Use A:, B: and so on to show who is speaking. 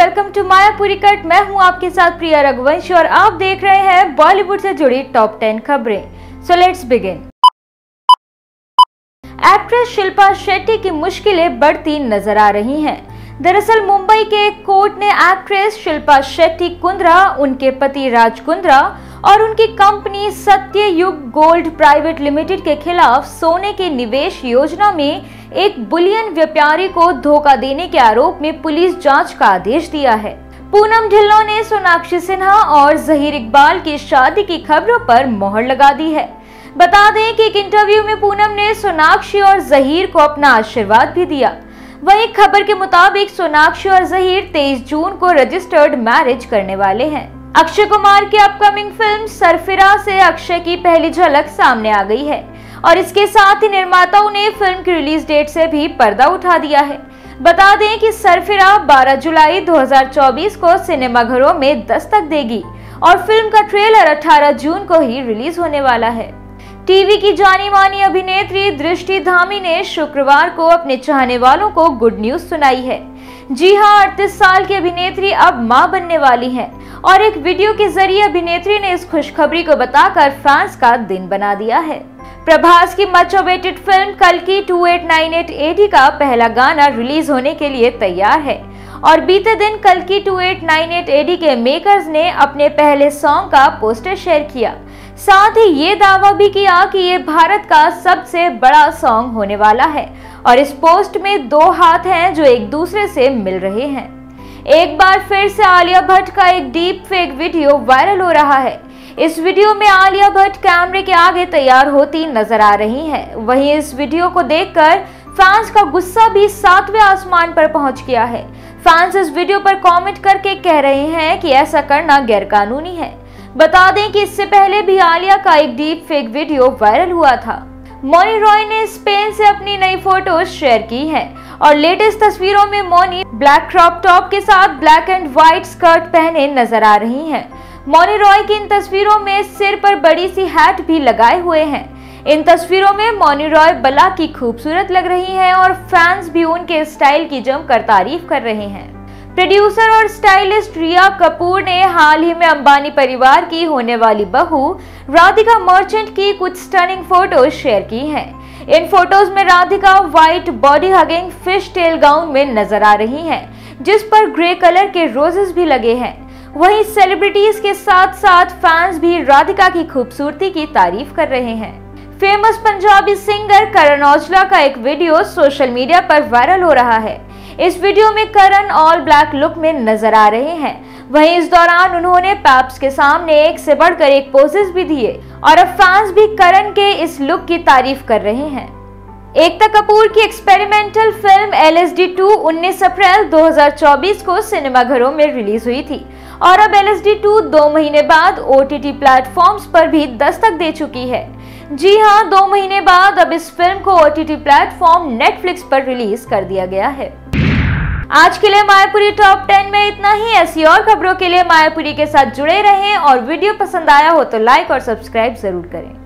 A: Welcome to Mayapuri cut. मैं हूं आपके साथ प्रिया रघुवंशी और आप देख रहे हैं बॉलीवुड से जुड़ी टॉप 10 खबरें। So let's begin. Actress Shilpa Shetty की मुश्किलें बढ़ती नजर आ रही हैं। दरअसल मुंबई के एक कोर्ट ने एक्ट्रेस शिल्पा शेट्टी कुंद्रा, उनके पति राज कुंद्रा और उनकी company Satyayug gold private limited के खिलाफ सोने के निवेश योजना में एक बुलियन व्यापारी को धोखा देने के आरोप में पुलिस जांच का आदेश दिया है। पूनम ढिल्लों ने सोनाक्षी सिन्हा और जहीर इकबाल की शादी की खबरों पर मोहर लगा दी है। बता दें कि एक इंटरव्यू में पूनम ने सोनाक्षी और जहीर को अपना आशीर्वाद भी दिया। वहीं खबर के मुताबिक सोनाक्षी और जहीर 23 जून को रजिस्टर्ड मैरिज करने वाले हैं। अक्षय कुमार की अपकमिंग फिल्म सरफिरा से अक्षय की पहली झलक सामने आ गई है और इसके साथ ही निर्माताओं ने फिल्म की रिलीज डेट से भी पर्दा उठा दिया है। बता दें कि सरफिरा 12 जुलाई 2024 को सिनेमाघरों में दस्तक देगी और फिल्म का ट्रेलर 18 जून को ही रिलीज होने वाला है। टीवी की जानी मानी अभिनेत्री दृष्टि धामी ने शुक्रवार को अपने चाहने वालों को गुड न्यूज सुनाई है। जी हां, 38 साल की अभिनेत्री अब मां बनने वाली हैं और एक वीडियो के जरिए अभिनेत्री ने इस खुशखबरी को बताकर फैंस का दिन बना दिया है। प्रभास की मच अवेटेड फिल्म कल्कि 2898 AD का पहला गाना रिलीज होने के लिए तैयार है और बीते दिन कल्कि 2898 AD के मेकर्स ने अपने पहले सॉन्ग का पोस्टर शेयर किया। साथ ही ये दावा भी किया कि ये भारत का सबसे बड़ा सॉन्ग होने वाला है और इस पोस्ट में 2 हाथ हैं जो एक दूसरे से मिल रहे हैं। एक बार फिर से आलिया भट्ट का एक डीप फेक वीडियो वायरल हो रहा है। इस वीडियो में आलिया भट्ट कैमरे के आगे तैयार होती नजर आ रही हैं। वहीं इस वीडियो को देखकर फैंस का गुस्सा भी 7वें आसमान पर पहुंच गया है। फैंस इस वीडियो पर कमेंट करके कह रहे हैं कि ऐसा करना गैरकानूनी है। बता दें कि इससे पहले भी आलिया का एक डीप फेक वीडियो वायरल हुआ था। मौनी रॉय ने स्पेन से अपनी नई फोटोज शेयर की हैं और लेटेस्ट तस्वीरों में मौनी ब्लैक क्रॉप टॉप के साथ ब्लैक एंड व्हाइट स्कर्ट पहने नजर आ रही हैं। मौनी रॉय की इन तस्वीरों में सिर पर बड़ी सी हैट भी लगाए हुए हैं। इन तस्वीरों में मौनी रॉय बला की खूबसूरत लग रही हैं और फैंस भी उनके स्टाइल की जमकर तारीफ कर रहे हैं। प्रोड्यूसर और स्टाइलिस्ट रिया कपूर ने हाल ही में अंबानी परिवार की होने वाली बहू राधिका मर्चेंट की कुछ स्टनिंग फोटोज शेयर की हैं। इन फोटोज में Radhika white body hugging fish tail gown में नजर आ रही हैं, जिस पर ग्रे कलर के रोजेस भी लगे हैं। वहीं सेलिब्रिटीज के साथ साथ फैंस भी राधिका की खूबसूरती की तारीफ कर रहे हैं। फेमस पंजाबी सिंगर करण औजला का एक वीडियो सोशल मीडिया पर वायरल हो रहा है। इस वीडियो में करण ऑल ब्लैक लुक में नजर आ रहे हैं। वहीं इस दौरान उन्होंने पैप्स के सामने एक से बढ़कर एक पोजेस भी दिए और अब फैंस भी करण के इस लुक की तारीफ कर रहे हैं। एकता कपूर की एक्सपेरिमेंटल फिल्म LSD 2 19 अप्रैल 2024 को सिनेमाघरों में रिलीज हुई थी और अब LSD 2 2 महीने बाद OTT प्लेटफॉर्म्स पर भी दस्तक दे चुकी है। जी हां, 2 महीने बाद अब इस फिल्म को OTT प्लेटफॉर्म नेटफ्लिक्स पर रिलीज कर दिया गया है। आज के लिए मायापुरी टॉप 10 में इतना ही। ऐसी और खबरों के लिए मायापुरी के साथ जुड़े रहें और वीडियो पसंद आया हो तो लाइक और सब्सक्राइब जरूर करें।